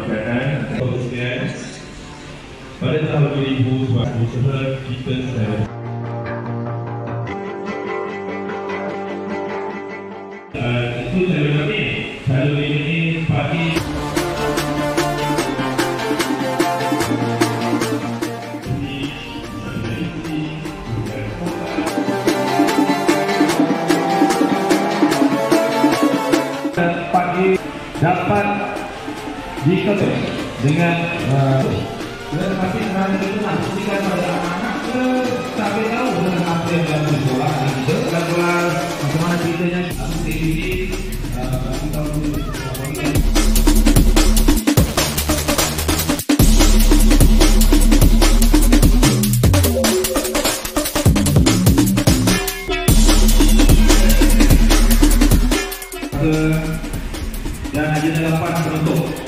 makanan khususnya pada tahun 2000 usaha kita secara itu selalu ini pagi pagi dapat diketuk dengan dan masih nanti itu pastikan pada anak-anak sampai tahu dengan apa yang dalam sekolah itu dan bagaimana ceritanya ini kita dan hanya 8 penutup.